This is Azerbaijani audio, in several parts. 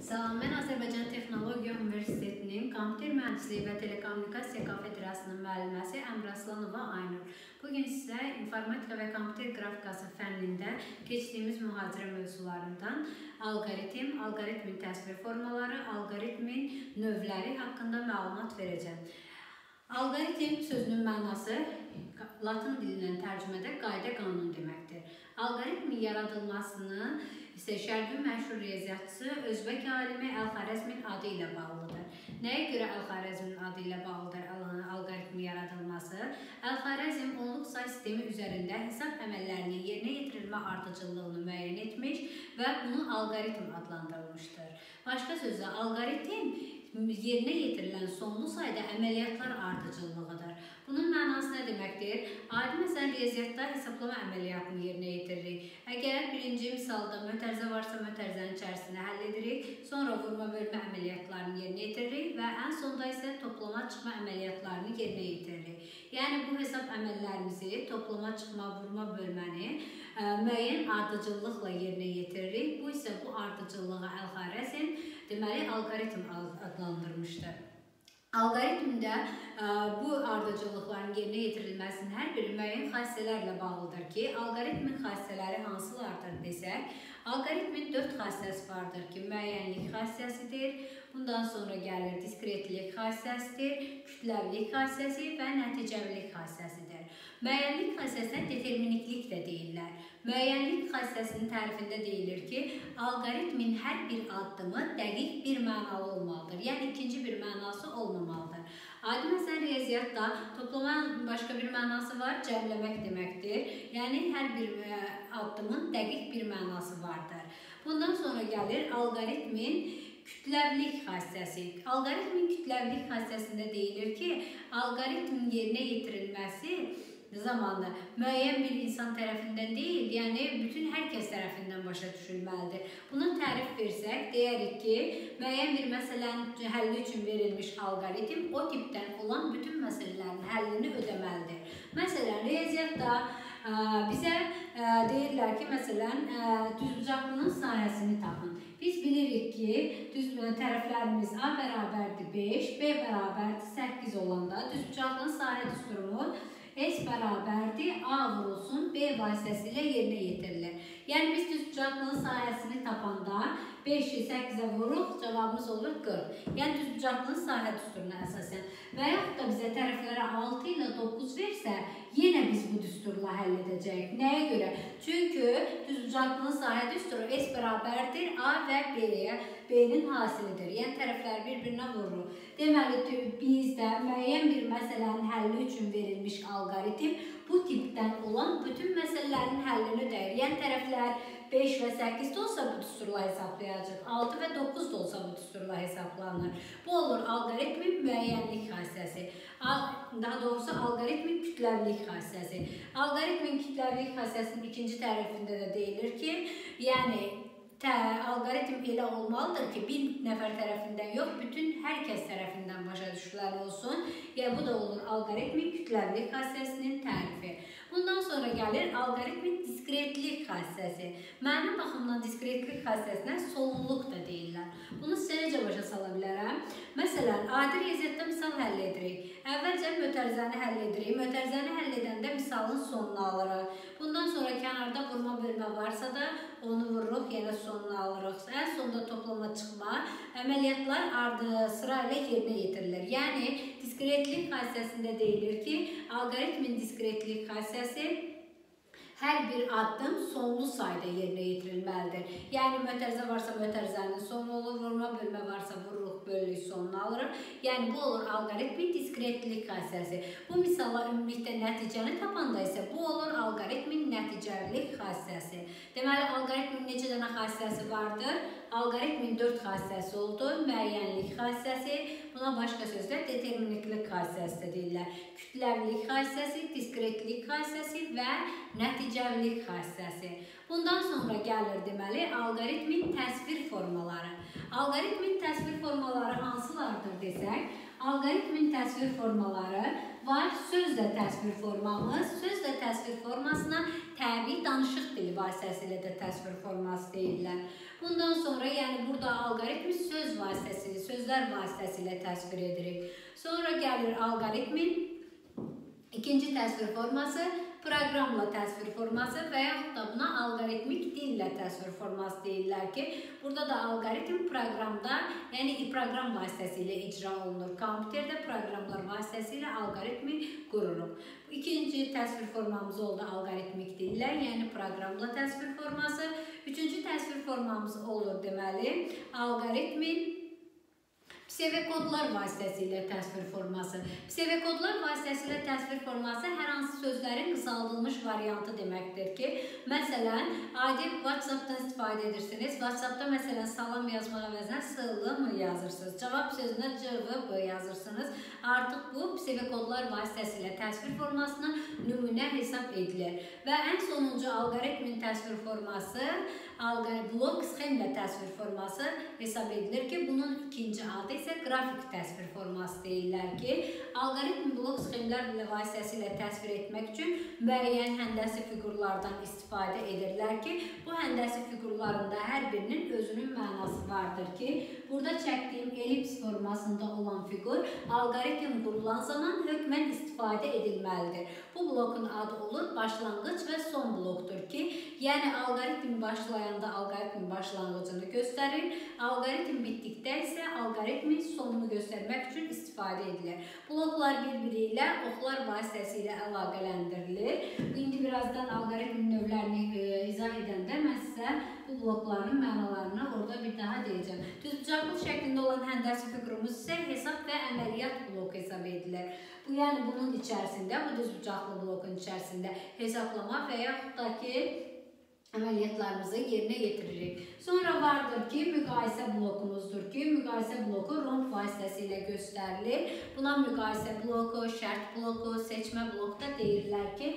Salam, mən Azərbaycan Texnologiya Universitetinin Kompüter Mühəndisliyi və Telekommunikasiya kafedrasının müəlliməsi Əmraslanova Aynur. Bugün sizə informatika və kompüter qrafikası fənnində keçdiyimiz mühazirə mövzularından alqoritmin təsvir formaları, alqoritmin növləri haqqında məlumat verəcəm. Alqoritm sözünün mənası Latın dilindən tərcümədə qayda qanun deməkdir. Alqoritmin yaradılmasını isə şərqin məşhur riyaziyyatçısı Özbək alimi Əl-Xarəzmin adı ilə bağlıdır. Nəyə görə Əl-Xarəzmin adı ilə bağlıdır alqoritmin yaradılması? Əl-Xarəzm onluq say sistemi üzərində hesab əməllərinin yerinə yetirilmə ardıcıllığını müəyyən etmiş və bunu alqoritm adlandırılmışdır. Başqa sözlə, alqoritm yerinə yetirilən sonlu sayda əməliyyatlar ardıcıllığıdır. Bunun mənası nə deməkdir? Adi məsələn, riyaziyyatda hesablama əməliyyatını yerinə yetiririk. Əgər birinci misalda mötərizə varsa, mötərizənin içərisini həll edirik, sonra vurma bölmə əməliyyatlarını yerinə yetiririk və ən sonda isə toplama çıxma əməliyyatlarını yerinə yetiririk. Yəni, bu hesab əməllərimizi toplama çıxma, vurma bölməni müəyyən ardıcıllıqla yerinə yetiririk. Bu isə bu ardıcıllığı Əl-Xarəzm deməli alqoritm adlandırmışdır. Alqoritmdə bu ardıcıllıqların yerinə yetirilməsinin hər biri müəyyən xassələrlə bağlıdır ki, alqoritmin xassələri hansılardır desək, alqoritmin 4 xassəsi vardır ki, müəyyənlik xassəsidir, bundan sonra gəlir diskretlik xassəsidir, kütləvilik xassəsi və nəticəvilik xassəsidir. Müəyyənlik xassəsinə determiniklik də deyirlər. Müəyyənlik xassəsinin tərifində deyilir ki, alqoritmin hər bir addımı dəqiq bir mənalı olmalıdır, yəni ikinci bir mənası olmamalıdır. Adi məsələn, riyaziyyatda toplamanın başqa bir mənası var, cəmləmək deməkdir. Yəni, hər bir addımın dəqiq bir mənası vardır. Bundan sonra gəlir alqoritmin kütləvilik xassəsi. Alqoritmin kütləvilik xassəsində deyilir ki, alqoritmin yerinə yetirilməsi zamanında müəyyən bir insan tərəfindən deyil, yəni bütün hər kəs tərəfindən başa düşülməlidir. Buna tərif versək, deyərik ki, müəyyən bir məsələnin həlli üçün verilmiş alqoritm o tipdən olan bütün məsələlərin həllini ödəməlidir. Məsələn, riyaziyyatda bizə deyirlər ki, məsələn, düzbucaqlının sahəsini tapın. Biz bilirik ki, tərəflərimiz A bərabərdir 5, B bərabərdir 8 olanda düzbucaqlının sahə düsturumu S bərabərdir A vurulsun B vasitəsilə yerinə yetirilir. Yəni, biz düzbucaqlının sahəsini tapanda 5-i 8-ə vururuq, cavabımız olur 40. Yəni, düzbucaqlının sahə düsturuna əsasən. Və yaxud da bizə tərəflərə 6 ilə 9 versə, yenə biz bu düsturla həll edəcəyik. Nəyə görə? Çünki düzbucaqlının sahə düsturu S bərabərdir A və B-yə, B-nin hasilidir. Yəni, tərəfləri bir-birinə vururuq. Deməli, bizdə müəyyən bir məsələnin həlli üçün verilmiş alqoritm bu tipdən olan bütün məsələlərin həllini ödəyir. Yəni, tərəflər 5 və 8 də olsa bu düsturla hesablayacaq, 6 və 9 da olsa bu düsturla hesablanır. Bu olur alqoritmin müəyyənlik xassəsi. Daha doğrusu, alqoritmin kütləvilik xassəsi. Alqoritmin kütləvilik xassəsinin ikinci tərifində də deyilir ki, yəni, alqoritm elə olmalıdır ki, bir nəfər tərəfindən yox, bütün hər kəs tərəfindən başa düşülən olsun. Yəni, bu da olur alqoritmin kütləvilik xassəsinin tərifi. Bundan sonra gəlir alqoritmin diskretlik xassəsi. Mənim baxımdan diskretlik xassəsinə sonluluq da deyirlər. Bunu sizə necə başa sala bilərəm? Məsələn, adi riyaziyyatda misal həll edirik. Əvvəlcə mötərizəni həll edirik. Mötərizəni həll edəndə misalın sonunu alırıq. Bundan sonra kənarda vurma bölmə varsa da onu vururuq, yenə sonunu alırıq. Ən sonunda toplama çıxma əməliyyatlar sıra ilə yerinə yetirilir. Yəni, diskretlik xassəsində deyilir ki, alqoritmin diskretlik xassəsi hər bir addım sonlu sayda yerinə yetirilməlidir. Yəni, mötərizə varsa mötərizənin sonu olur, vurma bölmə varsa vururuq, bölürük, sonunu alırıq. Yəni, bu olur alqoritmin diskretlik xassəsi. Bu misalla ümumilikdə nəticəni tapanda isə bu olur alqoritmin nəticəvilik xassəsi. Deməli, alqoritmin neçə dənə xassəsi vardır? Alqoritmin 4 xassəsi oldu. Müəyyənlik xassəsi, buna başqa sözlə determiniklik xassəsi də deyirlər. Kütləvilik xassəsi, diskretlik xassəsi və nəticəvilik xassəsi. Bundan sonra gəlir deməli alqoritmin təsvir formaları. Alqoritmin təsvir formaları hansılardır desək, alqoritmin təsvir formaları var. Sözlə təsvir formamız, sözlə təsvir formasına təbii danışıq dili vasitəsilə də təsvir forması deyirlər. Bundan sonra yəni burada alqoritmi söz vasitəsilə, sözlər vasitəsilə təsvir edirik. Sonra gəlir alqoritmin ikinci təsvir forması, proqramla təsvir forması və yaxud da buna alqoritmik dillə təsvir forması deyirlər ki, burada da alqoritm proqramda, yəni proqram vasitəsilə icra olunur. Kompüterdə proqramlar vasitəsilə alqoritmi qururuq. İkinci təsvir formamız oldu alqoritmik dillə, yəni proqramla təsvir forması. Üçüncü təsvir formamız olur deməli, alqoritmin psevdokodlar vasitəsilə təsvir forması. Psevdokodlar vasitəsilə təsvir forması hər hansı sözlərin qısaldılmış variantı deməkdir ki, məsələn, adi WhatsApp-dan istifadə edirsiniz. WhatsApp-da məsələn salam yazmaq əvəzinə SLM yazırsınız. Cavab sözünə CVB yazırsınız. Artıq bu psevdokodlar vasitəsilə təsvir formasına nümunə hesab edilir. Və ən sonuncu alqoritmin təsvir forması blok sxemlə təsvir forması hesab edilir ki, bunun ikinci adı isə qrafik təsvir forması deyirlər ki, alqoritm blok sxemlər vasitəsilə təsvir etmək üçün müəyyən həndəsi fiqurlardan istifadə edirlər ki, bu həndəsi fiqurlarında hər birinin özünün mənası vardır ki, burada çəkdiyim elips formasında olan fiqur alqoritm qurulan zaman hökmən istifadə edilməlidir. Bu blokun adı olur başlanğıc və son blokdur ki, yəni alqoritm başlayanda alqoritmin başlanğıcını göstərir, alqoritm bitdikdə isə alqoritmin sonunu göstərmək üçün istifadə edilir. Bloklar bir-biri ilə oxlar vasitəsilə əlaqələndirilir. İndi birazdan alqoritmin növlərini izah edəndə mən sizə bu blokların mənalarını orada bir daha deyəcəm. Düzbucaqlı şəklində olan həndəsi fiqurumuz isə hesab və əməliyyat bloku hesab edilir. Bu, yəni bunun içərisində, bu düzbucaqlı blokun içərisində hesablama və yaxud da ki, əməliyyatlarımızı yerinə yetiririk. Sonra vardır ki, müqayisə blokumuzdur ki, müqayisə bloku romb vasitəsilə göstərilir. Buna müqayisə bloku, şərt bloku, seçmə bloku da deyirlər ki,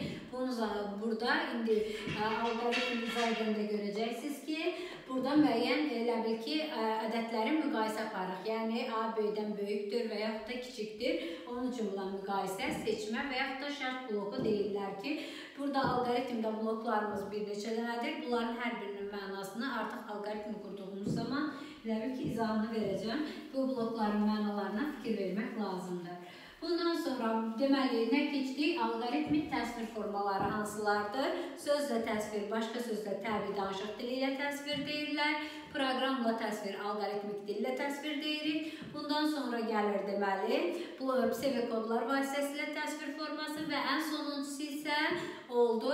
burada indi alqoritm izah edəndə görəcəksiniz ki, burada müəyyən elə bil ki, ədədlərin müqayisə aparırıq. Yəni, A B-dən böyükdür və yaxud da kiçikdir. Onun üçün buna müqayisə, seçmə və yaxud da şərt bloku deyirlər ki, burada alqoritmdə bloklarımız bir neçə dənədir. Bunların hər birinin mənasını artıq alqoritmi qurduğumuz zaman elə bil ki, izahını verəcəm. Bu blokların mənalarına fikir vermək lazımdır. Bundan sonra deməli, nə keçdik? Alqoritmin təsvir formaları hansılardır? Sözlə təsvir, başqa sözlə təbii danışıq dili ilə təsvir deyirlər. Proqramla təsvir, alqoritmik dillə təsvir deyirik. Bundan sonra gəlir deməli, psevdokodlar vasitəsilə təsvir forması və ən sonuncusu isə oldu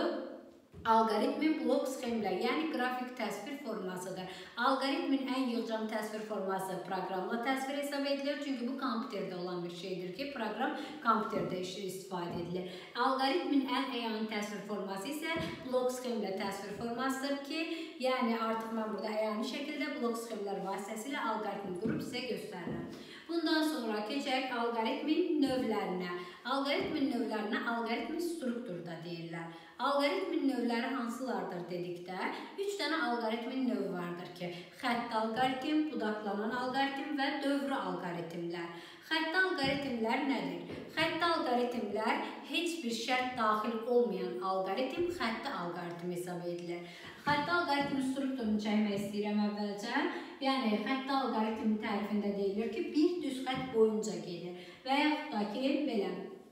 alqoritmin blok sxemlə, yəni qrafik təsvir formasıdır. Alqoritmin ən yığcam təsvir forması proqramla təsvir hesab edilir. Çünki bu kompüterdə olan bir şeydir ki, proqram kompüterdə istifadə edilir. Alqoritmin ən əyani təsvir forması isə blok sxemlə təsvir formasıdır ki, yəni artıq mən burada əyani şəkildə blok sxemlər vasitəsilə alqoritmi qurub sizə göstərirəm. Bundan sonra keçək alqoritmin növlərinə. Alqoritmin növlərinə alqoritmin struktur da deyirlər. Alqoritmin növləri hansılardır dedikdə, 3 dənə alqoritmin növü vardır ki, xətt alqoritm, budaqlanan alqoritm və dövrü alqoritmlər. Xətt alqoritmlər nədir? Xətt alqoritmlər heç bir şərt daxil olmayan alqoritm xətti alqoritm hesab edilir. Xətti alqoritmin strukturunu çəkmək istəyirəm əvvəlcə. Yəni, xətti alqoritmin tərifində deyilir ki, bir düz xətt boyunca gedir və yaxud da ki, belə.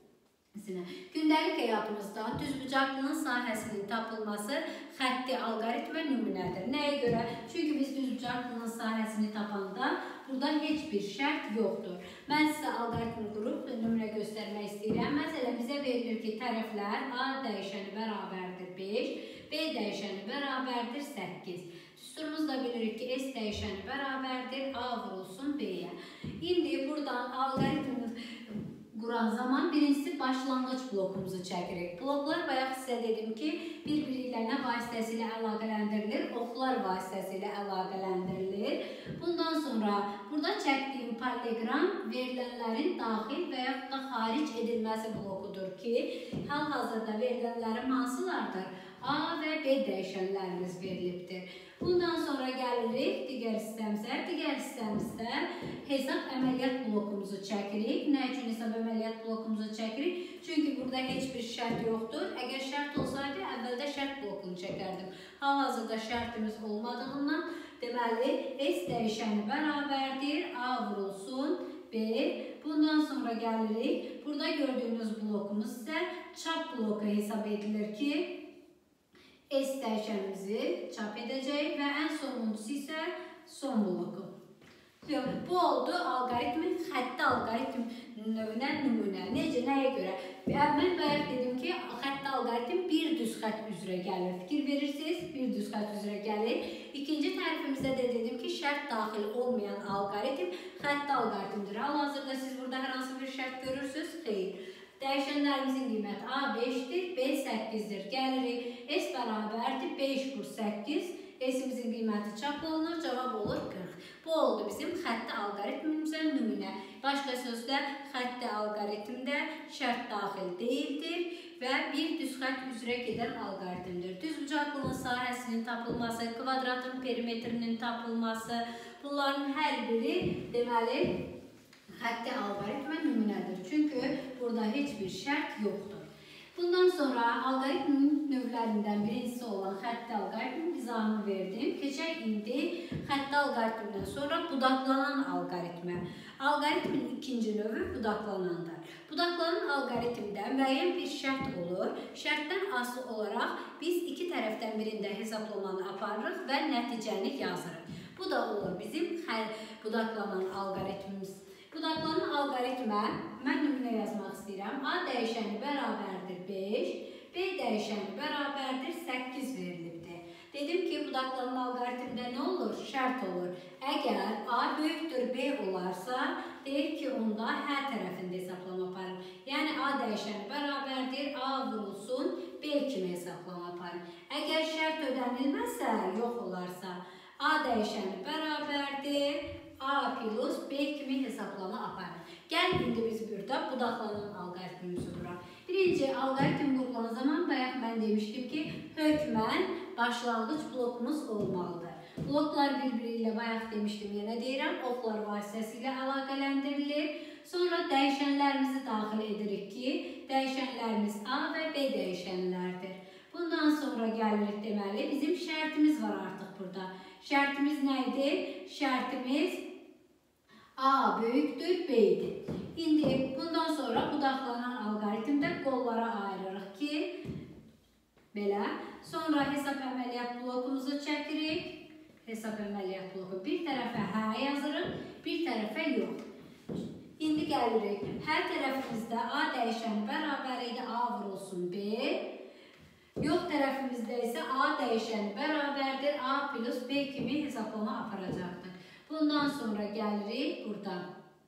Gündəlik həyatımızda düzbucaqlının sahəsinin tapılması xətti alqoritmə nümunədir. Nəyə görə? Çünki biz düzbucaqlının sahəsini tapanda burada heç bir şərt yoxdur. Mən sizə alqoritmi qurub nümunə göstərmək istəyirəm. Məsələn, bizə verilir ki, tərəflər A dəyişəni bərabərdir 5, B dəyişəni bərabərdir 8. Düsturumuz da bilirik ki, S dəyişəni bərabərdir A vurulsun B-yə. İndi buradan alqoritmi quran zaman birincisi başlanğıc blokumuzu çəkirik. Bloklar bayaq sizə dedim ki, bir-biri ilə nə vasitəsilə əlaqələndirilir? Oxlar vasitəsilə əlaqələndirilir. Bundan sonra burada çəkdiyim paralleloqram verilənlərin daxil və yaxud da xaric edilməsi blokudur ki, hal-hazırda verilənlərin hansılardır? A və B dəyişənlərimiz verilibdir. Bundan sonra gəlirik digər sistemizə. Digər sistemizdə hesab əməliyyat blokumuzu çəkirik. Nə üçün hesab əməliyyat blokumuzu çəkirik? Çünki burada heç bir şərt yoxdur. Əgər şərt olsaydı, əvvəldə şərt blokunu çəkərdim. Hal-hazırda şərtimiz olmadığından Deməli, S dəyişəni bərabərdir A vurulsun B. Bundan sonra gəlirik. Burada gördüyünüz blokumuz isə çap bloku hesab edilir ki, S dəyişənimizi çap edəcək və ən sonuncusu isə son bloku. Bu oldu alqoritmin, xətti alqoritm növünə nümunə. Necə, nəyə görə? Mən bayaq dedim ki, xətti alqoritm bir düz xətt üzrə gəlir. Fikir verirsiniz, bir düz xətt üzrə gəlir. İkinci tərifimizdə də dedim ki, şərt daxil olmayan alqoritm xətti alqoritmdir. Hal-hazırda siz burada hər hansı bir şərt görürsünüz? Xeyr. Dəyişənlərimizin qiyməti A 5-dir, B 8-dir. Gəlirik, S bərabərdir, 5 vur 8. S-imizin qiyməti çap olunur, cavab olur 40. Bu oldu bizim xətti alqoritmimizə nümunə. Başqa sözlə, xətti alqoritmdə şərt daxil deyildir və bir düz xətt üzrə gedən alqoritmdir. Düzbucaqlının sahəsinin tapılması, kvadratın perimetrinin tapılması, bunların hər biri deməli xətti alqoritmə nümunədir. Çünki burada heç bir şərt yoxdur. Bundan sonra alqoritmin növlərindən birincisi olan xətti alqoritmin izahını verdim. Keçək indi xətti alqoritmdən sonra budaqlanan alqoritmə. Alqoritmin ikinci növü budaqlanandır. Budaqlanan alqoritmdə müəyyən bir şərt olur. Şərtdən asılı olaraq biz iki tərəfdən birində hesablamanı aparırıq və nəticəni yazırıq. Bu da olur bizim budaqlanan alqoritmimiz. Budaqlanan alqoritmə mən nümunə yazmaq istəyirəm. A dəyişəni bərabərdir 5, B dəyişəni bərabərdir 8 verilibdir. Dedim ki, budaqlanan alqoritmdə nə olur? Şərt olur. Əgər A böyükdür B olarsa, deyir ki, onda hər tərəfində hesablama aparın. Yəni, A dəyişəni bərabərdir, A vurulsun, B kimi hesablama aparın. Əgər şərt ödənilməzsə, yox olarsa, A dəyişəni bərabərdir, A plus B kimi hesablama aparın. Gəl, indi biz burada budaqlanan alqoritmimizi quraq. Birinci, alqoritm qurulan zaman bayaq mən demişdim ki, hökmən başlanğıc blokumuz olmalıdır. Bloklar bir-biri ilə bayaq demişdim, yenə deyirəm, oxlar vasitəsilə əlaqələndirilir. Sonra dəyişənlərimizi daxil edirik ki, dəyişənlərimiz A və B dəyişənlərdir. Bundan sonra gəlirik deməli, bizim şərtimiz var artıq burada. Şərtimiz nə idi? Şərtimiz A böyükdür, B idi. İndi bundan sonra budaqlanan alqoritmdə qollara ayırırıq ki, belə. Sonra hesab əməliyyat blokumuzu çəkirik. Hesab əməliyyat bloku bir tərəfə hə yazırıq, bir tərəfə yox. İndi gəlirik. Hər tərəfimizdə A dəyişəni bərabər idi, A vurulsun B. Yox tərəfimizdə isə A dəyişəni bərabərdir, A plus B kimi hesablama aparacaqdır. Bundan sonra gəlirik buradan.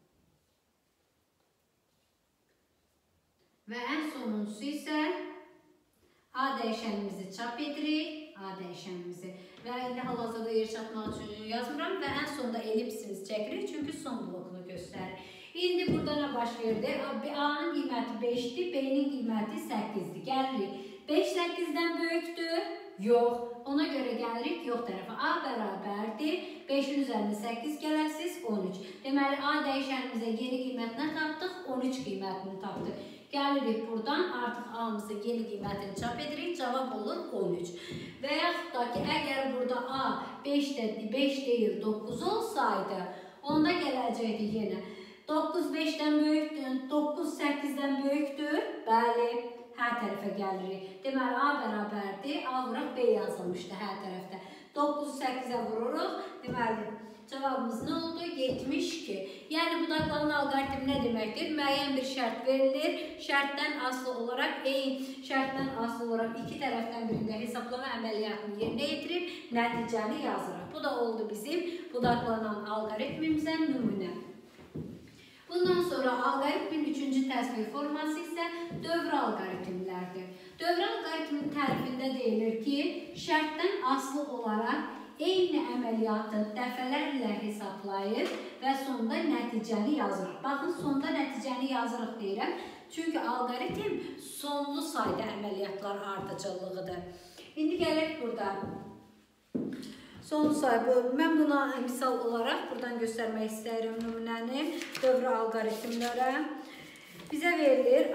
Və ən sonuncusu isə A dəyişənimizi çap edirik. A dəyişənimizi. Və indi hal-hazırda yer çatmaq üçün yazmıram və ən sonunda ellipsimizi çəkirik, çünki son blokunu göstərir. İndi burada nə baş verdi? A-nın qiyməti 5-dir, B-nin qiyməti 8-dir. Gəlirik. 5 8-dən böyükdür? Yox. Ona görə gəlirik yox tərəfə. A bərabərdir. 5-in üzərində 8 gələsiz 13. Deməli, A dəyişənimizə yeni qiymətini tapdıq, 13 qiymətini tapdıq. Gəlirik buradan, artıq A-mızı yeni qiymətini çap edirik, cavab olur 13. Və yaxud da ki, əgər burada A 5 deyil 9 olsaydı, onda gələcəkdi yenə. 9 5-dən böyükdür, 9 8-dən böyükdür. Bəli. Hər tərəfə gəlirik. Deməli, A bərabərdir, A vuraq B yazılmışdı hər tərəfdə. 9-u 8-ə vururuq. Deməli, cavabımız nə oldu? 72. Yəni, budaqlanan alqoritm nə deməkdir? Müəyyən bir şərt verilir. Şərtdən asılı olaraq iki tərəfdən birində hesablama əməliyyatını yerinə yetirib, nəticəni yazırıq. Bu da oldu bizim budaqlanan alqoritmimizə nümunə. Bundan sonra alqoritmin üçüncü təsvir forması isə dövr alqoritmlərdir. Dövr alqoritmin tərifində deyilir ki, şərtdən asılı olaraq eyni əməliyyatı dəfələrlə hesablayır və sonda nəticəni yazırıq. Baxın, sonda nəticəni yazırıq deyirəm. Çünki alqoritm sonlu sayda əməliyyatlar ardıcıllığıdır. İndi gələk burada. Son sayı, mən buna misal olaraq buradan göstərmək istəyirəm nümunəni dövr alqoritmlərə. Bizə verilir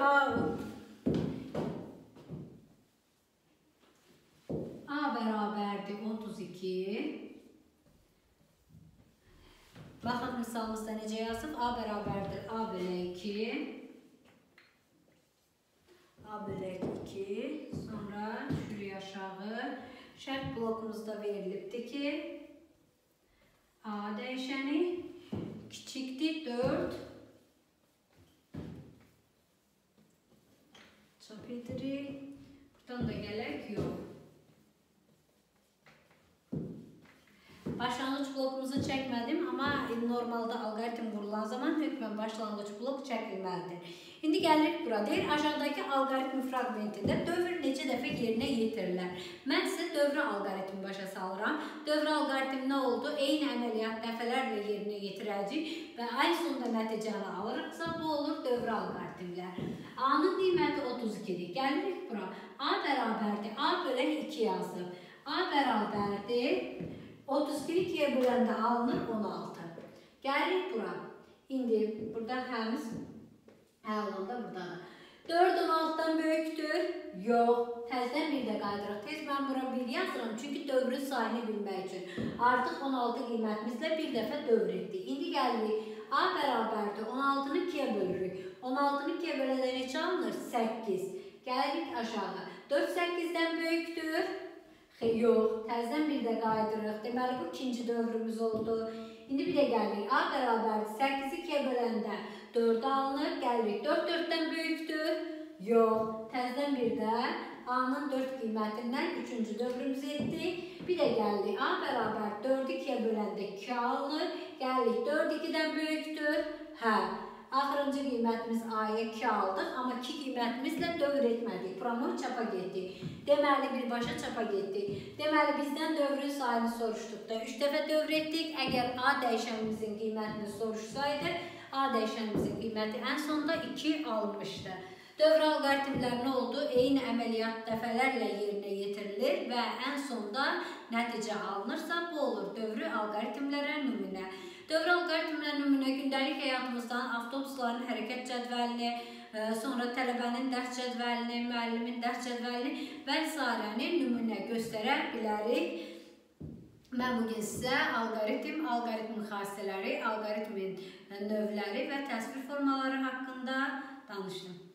A bərabərdir 32, Baxın misalımızda necə yazıb? A bərabərdir A bölü 2. A bölü 2. Sonra düşürük aşağı. Şərt blokumuzda verilibdir ki A dəyişəni kiçikdir 4. Çap edirik. Buradan da gələk yox. Başlanğıç blokumuzu çəkmədim, amma normalda alqoritm qurulan zaman hökmən başlanğıç blok çəkilməlidir. İndi gəlirik bura. Deyir, aşağıdakı alqoritm fraqmentində dövr neçə dəfə yerinə yetirirlər. Mən sizə dövrü alqoritmi başa salıram. Dövrü alqoritm nə oldu? Eyni əməliyyat dəfələrlə yerinə yetirəcək və ay sonunda nəticəni alırıqsa, bu olur dövrü alqoritmlər. A-nın qiyməti 32-dir. Gəlirik bura. A bərabərdir. A bölü 2 yazıb. A bərabərdir. 32'yi 2'ye böləndə alınır 16. Gəlirik bura. İndi burada həmiz olanda buradadır. 4 16'dan böyükdür? Yox. Təzdən bir də qaydırıq. Tez mən bura 1 yazıram. Çünki dövrün sayını bilmək üçün. Artıq 16 qiymətimizlə bir dəfə dövr etdik. İndi gəlirik. A bərabərdir. 16'nı 2'ye bölürük. 16'nı 2'ye böləndə neçə alınır? 8. Gəlirik aşağı. 4 8'dən böyükdür? Yox, təzdən bir də qaydırıq. Deməli, bu ikinci dövrümüz oldu. İndi bir də gəlirik. A bərabərdir. 8'i 2'ye böləndə 4 alınır. Gəlirik. 4 4'dən böyükdür? Yox. Təzdən bir də A-nın 4 qiymətindən 3-cü dövrümüzü etdik. Bir də gəlirik. A bərabər 4'ü 2'ye böləndə 2 alınır. Gəlirik. 4 2'dən böyükdür? Hə. Axırıncı qiymətimiz A-ya 2 aldıq, amma 2 qiymətimizlə dövr etmədik. Promoy çapa getdik. Deməli, birbaşa çapa getdik. Deməli, bizdən dövrün sayını soruşduqda 3 dəfə dövr etdik. Əgər A dəyişənimizin qiymətini soruşsaydı, A dəyişənimizin qiyməti ən sonda 2 alınmışdı. Dövr alqoritmlər nə oldu? Eyni əməliyyat dəfələrlə yerinə yetirilir və ən sonda nəticə alınırsa, bu olur dövrü alqoritmlərə nümunə. Dövr alqoritmlə nümunə gündəlik həyatımızdan avtobusların hərəkət cədvəlini, sonra tələbənin dərs cədvəlini, müəllimin dərs cədvəlini və s. nümunə göstərə bilərik. Mən bugün sizə alqoritmin xassələri, alqoritmin növləri və təsvir formaları haqqında danışdım.